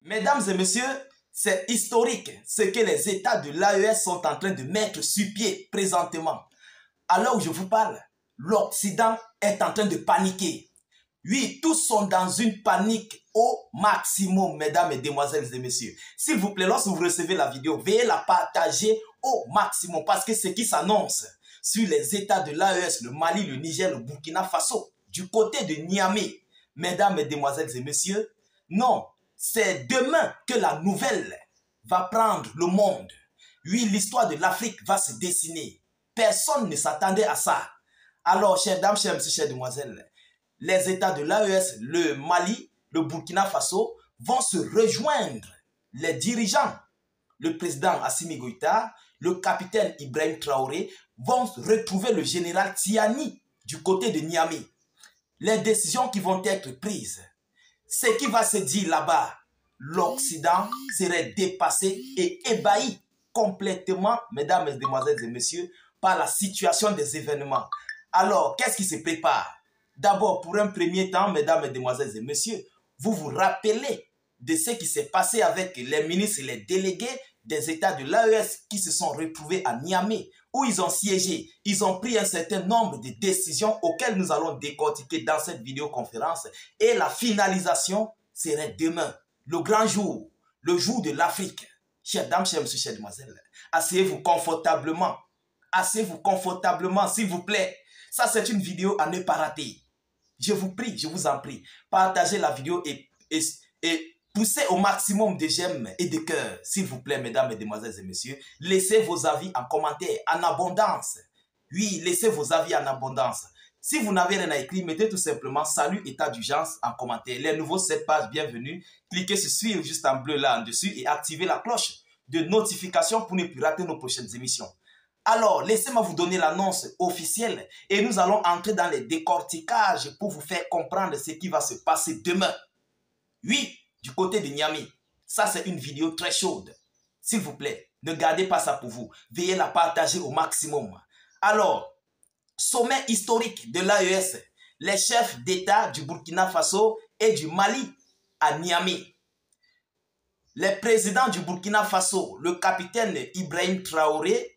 Mesdames et messieurs, c'est historique ce que les États de l'AES sont en train de mettre sur pied présentement. À l'heure où je vous parle, l'Occident est en train de paniquer. Oui, tous sont dans une panique au maximum, mesdames et demoiselles et messieurs. S'il vous plaît, lorsque vous recevez la vidéo, veuillez la partager au maximum parce que ce qui s'annonce sur les États de l'AES, le Mali, le Niger, le Burkina Faso, du côté de Niamey, mesdames et demoiselles et messieurs, non, c'est demain que la nouvelle va prendre le monde. Oui, l'histoire de l'Afrique va se dessiner. Personne ne s'attendait à ça. Alors, chères dames, chers messieurs, chères demoiselles, les États de l'AES, le Mali, le Burkina Faso vont se rejoindre. Les dirigeants, le président Assimi Goïta, le capitaine Ibrahim Traoré vont retrouver le général Tiani du côté de Niamey. Les décisions qui vont être prises, ce qui va se dire là-bas, l'Occident serait dépassé et ébahi complètement, mesdames, mesdemoiselles et messieurs, par la situation des événements. Alors, qu'est-ce qui se prépare? D'abord, pour un premier temps, mesdames, mesdemoiselles et messieurs, vous vous rappelez de ce qui s'est passé avec les ministres et les délégués des États de l'AES qui se sont retrouvés à Niamey, où ils ont siégé. Ils ont pris un certain nombre de décisions auxquelles nous allons décortiquer dans cette vidéoconférence. Et la finalisation serait demain, le grand jour, le jour de l'Afrique. Chères dames, chers messieurs, chères demoiselles, asseyez-vous confortablement. Asseyez-vous confortablement, s'il vous plaît. Ça, c'est une vidéo à ne pas rater. Je vous prie, je vous en prie, partagez la vidéo et poussez au maximum de j'aime et de cœur, s'il vous plaît, mesdames, mesdemoiselles et messieurs. Laissez vos avis en commentaire, en abondance. Oui, laissez vos avis en abondance. Si vous n'avez rien à écrire, mettez tout simplement salut, état d'urgence en commentaire. Les nouveaux, cette page, bienvenue. Cliquez sur suivre juste en bleu là en dessus et activez la cloche de notification pour ne plus rater nos prochaines émissions. Alors, laissez-moi vous donner l'annonce officielle et nous allons entrer dans les décorticages pour vous faire comprendre ce qui va se passer demain. Oui, du côté de Niamey. Ça, c'est une vidéo très chaude. S'il vous plaît, ne gardez pas ça pour vous. Veuillez la partager au maximum. Alors, sommet historique de l'AES. Les chefs d'État du Burkina Faso et du Mali à Niamey. Les présidents du Burkina Faso, le capitaine Ibrahim Traoré,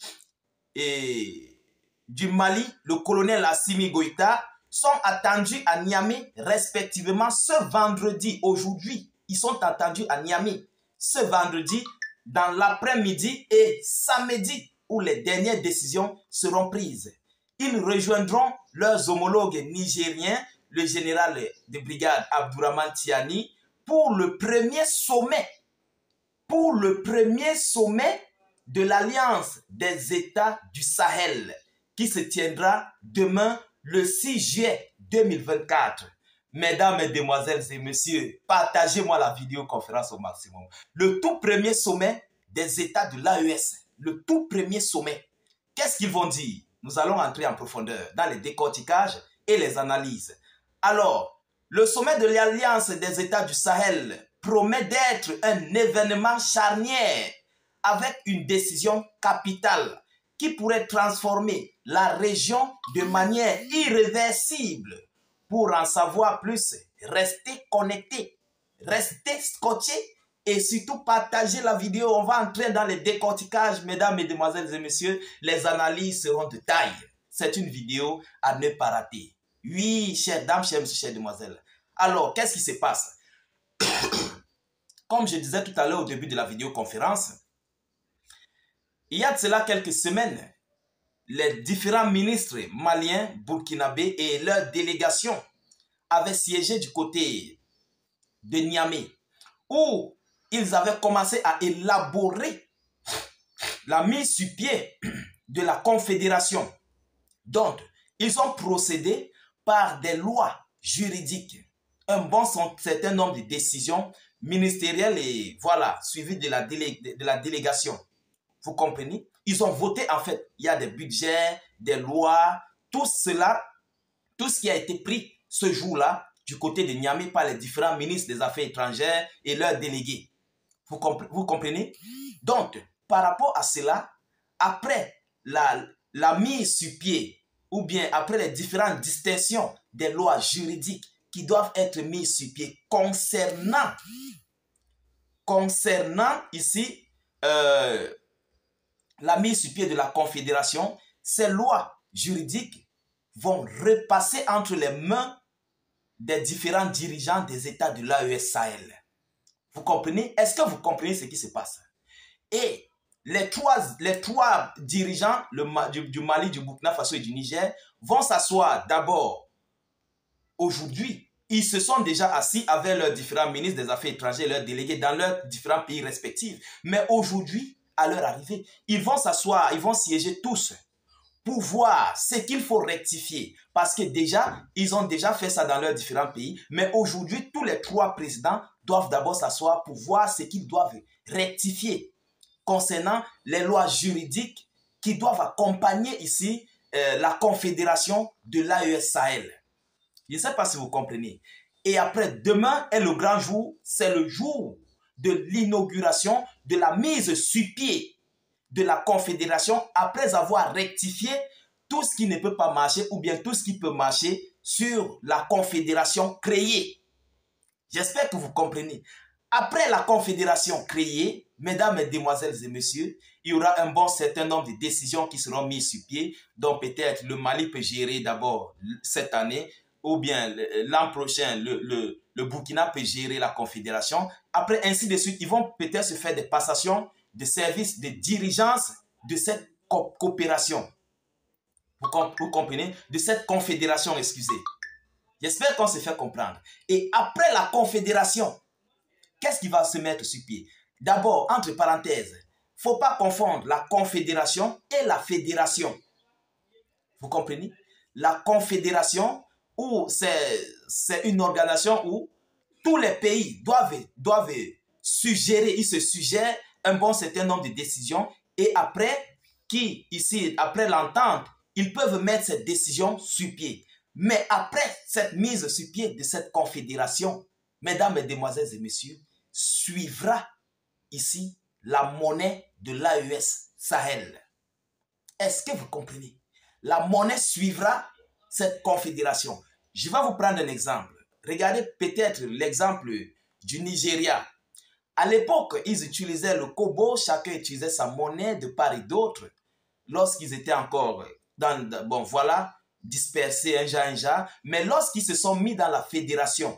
et du Mali, le colonel Assimi Goïta, sont attendus à Niamey respectivement ce vendredi. Aujourd'hui, ils sont attendus à Niamey ce vendredi dans l'après-midi et samedi où les dernières décisions seront prises. Ils rejoindront leurs homologues nigériens, le général de brigade Abdourahmane Tiani, pour le premier sommet. Pour le premier sommet de l'Alliance des États du Sahel qui se tiendra demain le 6 juillet 2024. Mesdames, mesdemoiselles et messieurs, partagez-moi la vidéoconférence au maximum. Le tout premier sommet des États de l'AES, le tout premier sommet. Qu'est-ce qu'ils vont dire? Nous allons entrer en profondeur dans les décorticages et les analyses. Alors, le sommet de l'Alliance des États du Sahel promet d'être un événement charnière avec une décision capitale qui pourrait transformer la région de manière irréversible. Pour en savoir plus, restez connectés, restez scotchés et surtout partagez la vidéo. On va entrer dans les décorticages, mesdames, mesdemoiselles et messieurs. Les analyses seront de taille. C'est une vidéo à ne pas rater. Oui, chères dames, chers messieurs, chères demoiselles. Alors, qu'est-ce qui se passe? Comme je disais tout à l'heure au début de la vidéoconférence, il y a de cela quelques semaines, les différents ministres maliens, burkinabés et leurs délégations avaient siégé du côté de Niamey, où ils avaient commencé à élaborer la mise sur pied de la confédération. Donc, ils ont procédé par des lois juridiques, un bon certain nombre de décisions ministérielles et voilà, suivies de la délégation. Vous comprenez? Ils ont voté en fait. Il y a des budgets, des lois, tout cela, tout ce qui a été pris ce jour-là du côté de Niamey par les différents ministres des Affaires étrangères et leurs délégués. Vous comprenez? Donc, par rapport à cela, après la mise sur pied ou bien après les différentes distinctions des lois juridiques qui doivent être mises sur pied concernant concernant ici la mise sur pied de la Confédération, ces lois juridiques vont repasser entre les mains des différents dirigeants des États de l'AES Sahel. Vous comprenez? Est-ce que vous comprenez ce qui se passe? Et les trois dirigeants du Mali, du Burkina Faso et du Niger vont s'asseoir d'abord aujourd'hui. Ils se sont déjà assis avec leurs différents ministres des Affaires étrangères, leurs délégués dans leurs différents pays respectifs. Mais aujourd'hui, à leur arrivée, ils vont s'asseoir, ils vont siéger tous pour voir ce qu'il faut rectifier. Parce que déjà, ils ont déjà fait ça dans leurs différents pays. Mais aujourd'hui, tous les trois présidents doivent d'abord s'asseoir pour voir ce qu'ils doivent rectifier concernant les lois juridiques qui doivent accompagner ici la confédération de l'AES Sahel. Je ne sais pas si vous comprenez. Et après, demain est le grand jour, c'est le jour de l'inauguration, de la mise sur pied de la confédération après avoir rectifié tout ce qui ne peut pas marcher ou bien tout ce qui peut marcher sur la confédération créée. J'espère que vous comprenez. Après la confédération créée, mesdames, mesdemoiselles et messieurs, il y aura un bon certain nombre de décisions qui seront mises sur pied, dont peut-être le Mali peut gérer d'abord cette année, ou bien l'an prochain, le Burkina peut gérer la confédération. Après, ainsi de suite, ils vont peut-être se faire des passations de services de dirigeance de cette coopération. Vous comprenez? De cette confédération, excusez. J'espère qu'on se fait comprendre. Et après la confédération, qu'est-ce qui va se mettre sur pied? D'abord, entre parenthèses, il ne faut pas confondre la confédération et la fédération. Vous comprenez? La confédération, c'est une organisation où tous les pays doivent suggérer, ils se suggèrent un bon certain nombre de décisions et après, après l'entente, ils peuvent mettre cette décision sur pied. Mais après cette mise sur pied de cette confédération, mesdames, mesdemoiselles et messieurs, suivra ici la monnaie de l'AES Sahel. Est-ce que vous comprenez? La monnaie suivra cette confédération. Je vais vous prendre un exemple. Regardez peut-être l'exemple du Nigeria. À l'époque, ils utilisaient le kobo, chacun utilisait sa monnaie de part et d'autre. Lorsqu'ils étaient encore dispersés un genre. Mais lorsqu'ils se sont mis dans la fédération,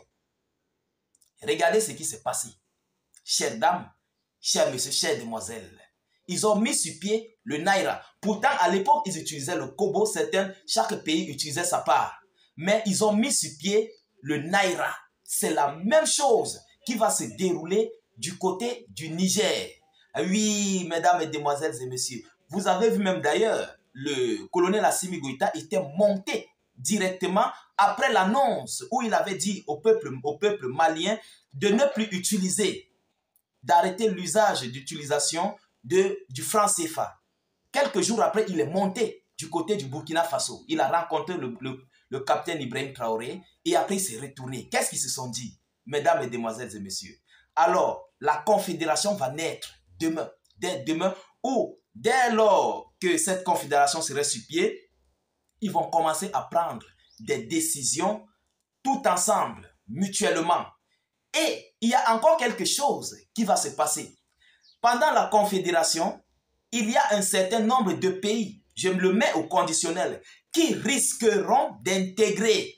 regardez ce qui s'est passé. Chères dames, chers messieurs, chères demoiselles, ils ont mis sur pied le Naira. Pourtant, à l'époque, ils utilisaient le kobo. Chaque pays utilisait sa part. Mais ils ont mis sur pied le Naira. C'est la même chose qui va se dérouler du côté du Niger. Oui, mesdames, mesdemoiselles et messieurs, vous avez vu même d'ailleurs, le colonel Assimi Goïta était monté directement après l'annonce où il avait dit au peuple malien de ne plus utiliser, d'arrêter l'usage d'utilisation du franc CFA. Quelques jours après, il est monté du côté du Burkina Faso. Il a rencontré le capitaine Ibrahim Traoré et après il s'est retourné. Qu'est-ce qu'ils se sont dit, mesdames, mesdemoiselles et messieurs? Alors, la confédération va naître demain, dès demain, ou dès lors que cette confédération serait sur pied, ils vont commencer à prendre des décisions tout ensemble, mutuellement. Et il y a encore quelque chose qui va se passer. Pendant la confédération, il y a un certain nombre de pays, je me le mets au conditionnel, qui risqueront d'intégrer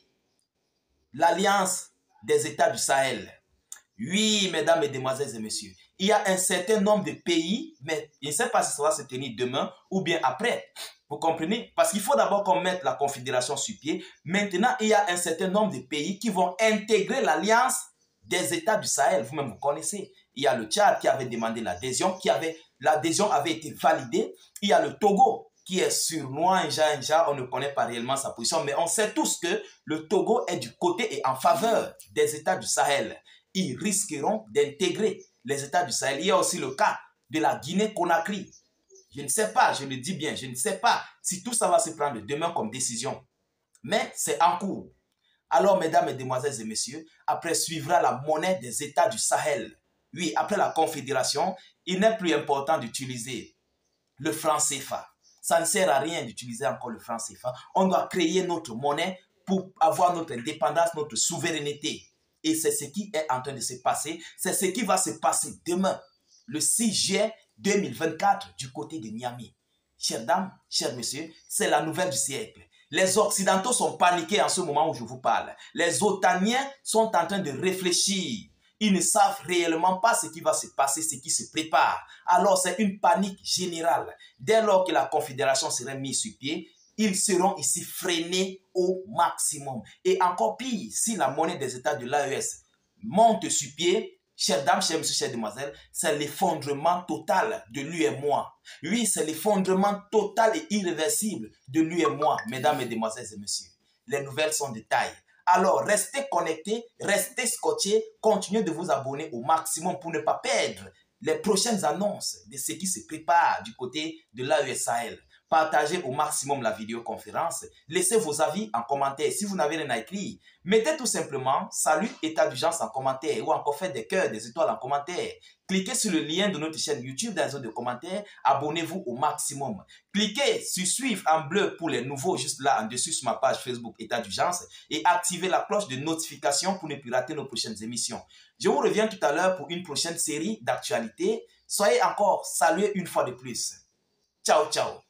l'Alliance des États du Sahel. Oui, mesdames, mesdemoiselles et messieurs, il y a un certain nombre de pays, mais je ne sais pas si ça va se tenir demain ou bien après. Vous comprenez? Parce qu'il faut d'abord qu'on mette la confédération sur pied. Maintenant, il y a un certain nombre de pays qui vont intégrer l'Alliance des États du Sahel. Vous-même, vous connaissez. Il y a le Tchad qui avait demandé l'adhésion, l'adhésion avait été validée. Il y a le Togo qui est surnois, on ne connaît pas réellement sa position, mais on sait tous que le Togo est du côté et en faveur des États du Sahel. Ils risqueront d'intégrer les États du Sahel. Il y a aussi le cas de la Guinée-Conakry. Je ne sais pas, je le dis bien, je ne sais pas si tout ça va se prendre demain comme décision. Mais c'est en cours. Alors, mesdames, mesdemoiselles et messieurs, après suivra la monnaie des États du Sahel. Oui, après la confédération, il n'est plus important d'utiliser le franc CFA. Ça ne sert à rien d'utiliser encore le franc CFA. On doit créer notre monnaie pour avoir notre indépendance, notre souveraineté. Et c'est ce qui est en train de se passer. C'est ce qui va se passer demain, le 6 juillet 2024, du côté de Niamey. Chères dames, chers messieurs, c'est la nouvelle du siècle. Les Occidentaux sont paniqués en ce moment où je vous parle. Les Otaniens sont en train de réfléchir. Ils ne savent réellement pas ce qui va se passer, ce qui se prépare. Alors c'est une panique générale. Dès lors que la Confédération serait mise sur pied, ils seront ici freinés au maximum. Et encore pire, si la monnaie des États de l'AES monte sur pied, chères dames, chers messieurs, chères demoiselles, c'est l'effondrement total de l'UEMOA. Oui, c'est l'effondrement total et irréversible de l'UEMOA, mesdames, mesdemoiselles et messieurs. Les nouvelles sont de taille. Alors, restez connectés, restez scotchés, continuez de vous abonner au maximum pour ne pas perdre les prochaines annonces de ce qui se prépare du côté de l'AES-Sahel. Partagez au maximum la vidéoconférence. Laissez vos avis en commentaire. Si vous n'avez rien à écrire, mettez tout simplement « Salut, état d'urgence » en commentaire ou encore faites des cœurs, des étoiles en commentaire. Cliquez sur le lien de notre chaîne YouTube dans la zone de commentaires. Abonnez-vous au maximum. Cliquez sur « Suivre » en bleu pour les nouveaux, juste là en dessus sur ma page Facebook état d'urgence et activez la cloche de notification pour ne plus rater nos prochaines émissions. Je vous reviens tout à l'heure pour une prochaine série d'actualités. Soyez encore salués une fois de plus. Ciao, ciao.